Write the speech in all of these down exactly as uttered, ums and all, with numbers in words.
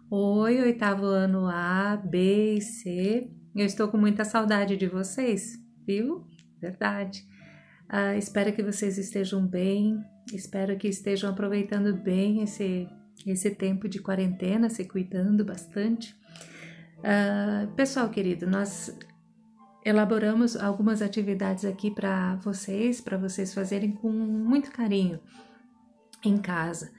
Oi, oitavo ano A, B e C. Eu estou com muita saudade de vocês, viu? Verdade. Ah, espero que vocês estejam bem, espero que estejam aproveitando bem esse, esse tempo de quarentena, se cuidando bastante. Ah, pessoal querido, nós elaboramos algumas atividades aqui para vocês, para vocês fazerem com muito carinho em casa.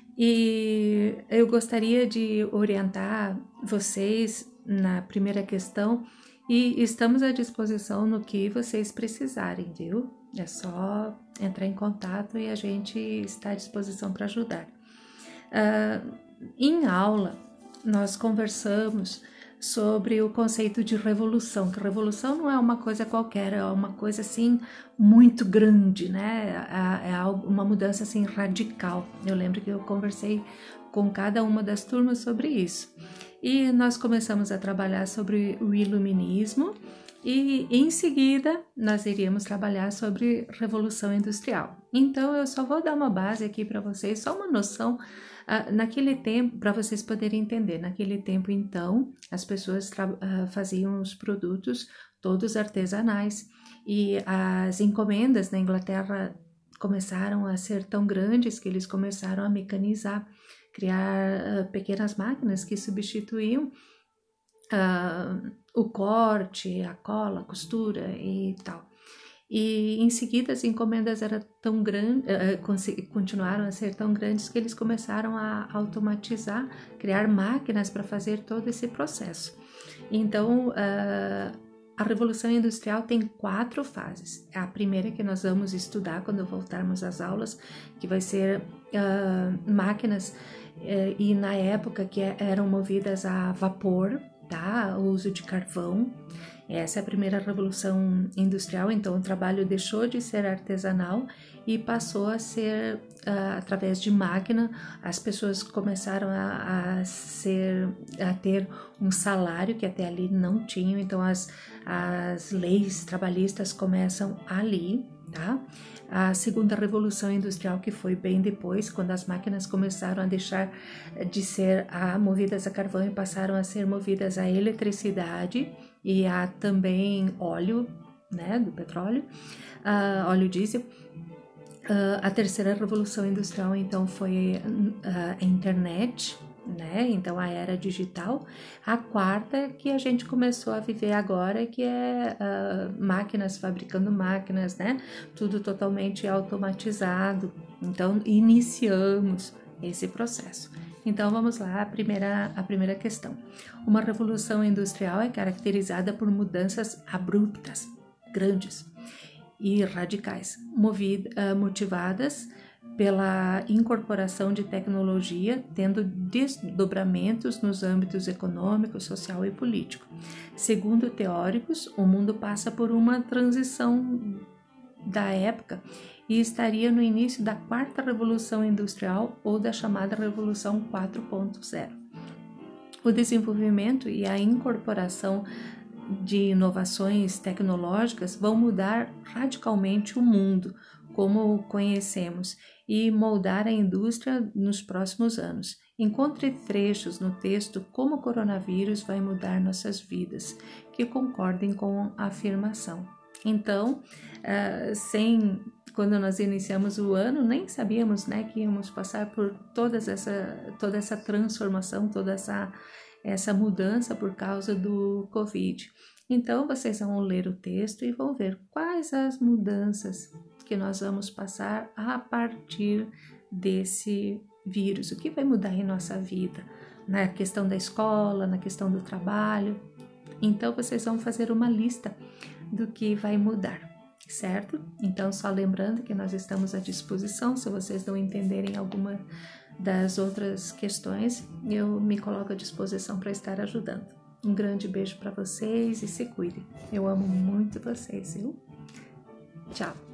E eu gostaria de orientar vocês na primeira questão e estamos à disposição no que vocês precisarem, viu? É só entrar em contato e a gente está à disposição para ajudar. Uh, em aula, nós conversamos sobre o conceito de revolução, que revolução não é uma coisa qualquer, é uma coisa assim muito grande, né? É, é uma mudança assim radical. Eu lembro que eu conversei com cada uma das turmas sobre isso. E nós começamos a trabalhar sobre o iluminismo e em seguida nós iríamos trabalhar sobre revolução industrial. Então eu só vou dar uma base aqui para vocês, só uma noção. Uh, naquele tempo, para vocês poderem entender, naquele tempo então, as pessoas uh, faziam os produtos todos artesanais e as encomendas na Inglaterra começaram a ser tão grandes que eles começaram a mecanizar, criar uh, pequenas máquinas que substituíam uh, o corte, a cola, a costura e tal. E em seguida as encomendas eram tão grandes, continuaram a ser tão grandes que eles começaram a automatizar, criar máquinas para fazer todo esse processo. Então, a Revolução Industrial tem quatro fases. A primeira que nós vamos estudar quando voltarmos às aulas, que vai ser uh, máquinas, uh, e na época que eram movidas a vapor, tá? O uso de carvão. Essa é a primeira revolução industrial, então o trabalho deixou de ser artesanal e passou a ser uh, através de máquina. As pessoas começaram a, a, ser, a ter um salário que até ali não tinham, então as, as leis trabalhistas começam ali, tá? A segunda revolução industrial, que foi bem depois, quando as máquinas começaram a deixar de ser a, movidas a carvão e passaram a ser movidas a eletricidade e a também óleo, né, do petróleo, uh, óleo diesel. Uh, a terceira revolução industrial, então, foi uh, a internet, né, então a era digital. A quarta que a gente começou a viver agora, que é uh, máquinas fabricando máquinas, né, tudo totalmente automatizado. Então iniciamos esse processo. Então vamos lá, a primeira, a primeira questão. Uma revolução industrial é caracterizada por mudanças abruptas, grandes e radicais, movidas, uh, motivadas pela incorporação de tecnologia, tendo desdobramentos nos âmbitos econômico, social e político. Segundo teóricos, o mundo passa por uma transição da época e estaria no início da quarta revolução industrial ou da chamada revolução quatro ponto zero. O desenvolvimento e a incorporação de inovações tecnológicas vão mudar radicalmente o mundo como o conhecemos e moldar a indústria nos próximos anos. Encontre trechos no texto Como o coronavírus vai mudar nossas vidas, que concordem com a afirmação. Então, uh, sem, quando nós iniciamos o ano, nem sabíamos, né, que íamos passar por todas essa, toda essa transformação, toda essa, essa mudança por causa do Covid. Então, vocês vão ler o texto e vão ver quais as mudanças que nós vamos passar a partir desse vírus, o que vai mudar em nossa vida, na questão da escola, na questão do trabalho. Então, vocês vão fazer uma lista do que vai mudar, certo? Então, só lembrando que nós estamos à disposição, se vocês não entenderem alguma das outras questões, eu me coloco à disposição para estar ajudando. Um grande beijo para vocês e se cuidem. Eu amo muito vocês, viu? Tchau!